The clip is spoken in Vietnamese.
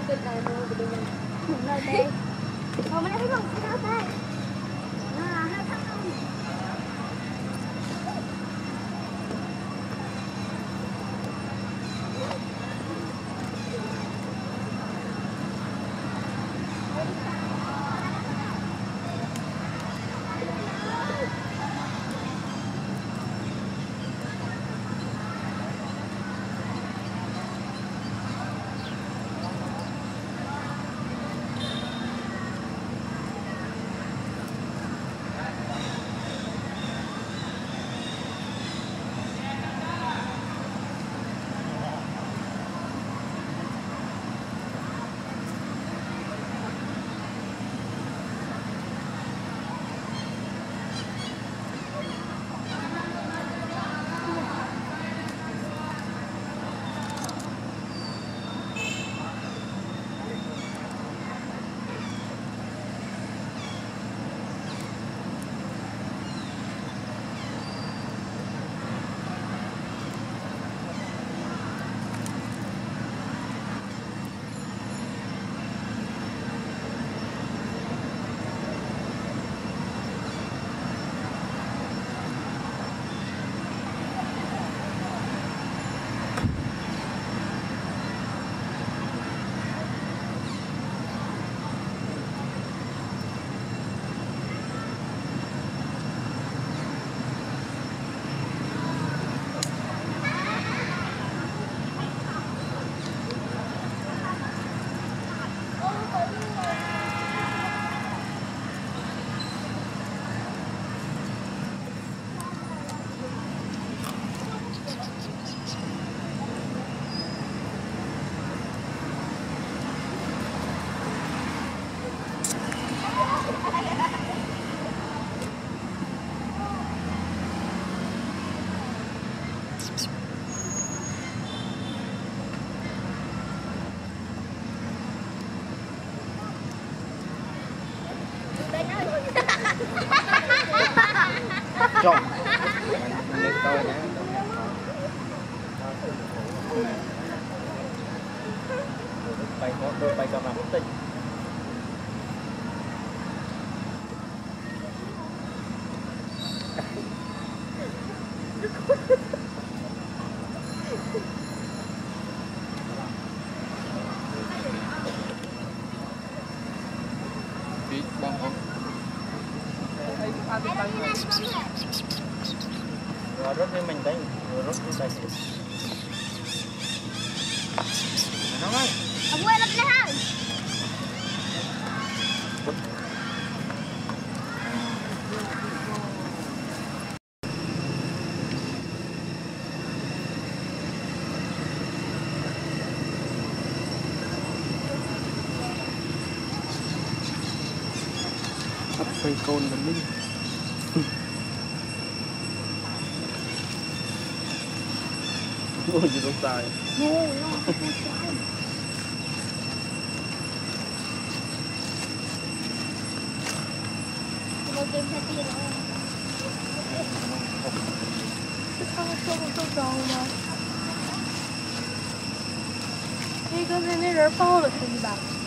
Cái này mua cái này. Nơi đây. Không có thấy không? Sao đây? À, hai thằng không. Chọn. Lên tôi nhé. Bay cầm làm tích. Đi băng không? Rồi rút với mình đấy, rồi rút với đây. Nó ơi. Ông quên nó lên ha. Bắt phơi côn mình đi. Ôi gì không sai. Ngu nó không sai. Một game thay tiền rồi. Không tròn mà. Cái này rớt bao được thì bà.